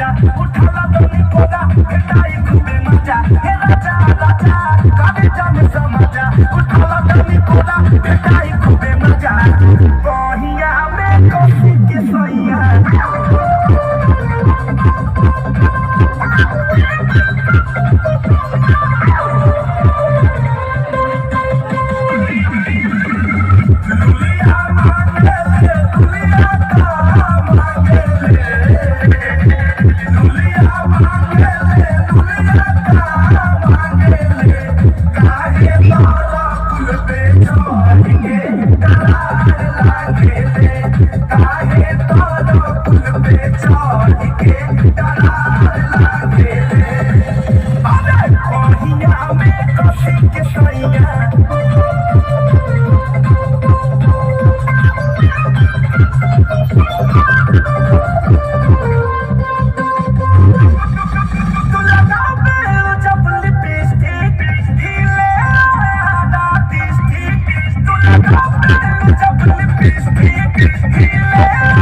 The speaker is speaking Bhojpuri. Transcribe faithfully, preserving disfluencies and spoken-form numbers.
मजा उठाला तनी कोरा भेटाई खूबे मजा हे राजा राजा कावे जाने समझा उठाला तनी कोरा भेटाई खूबे मजा कहिया में कोसी के सैया Yeah.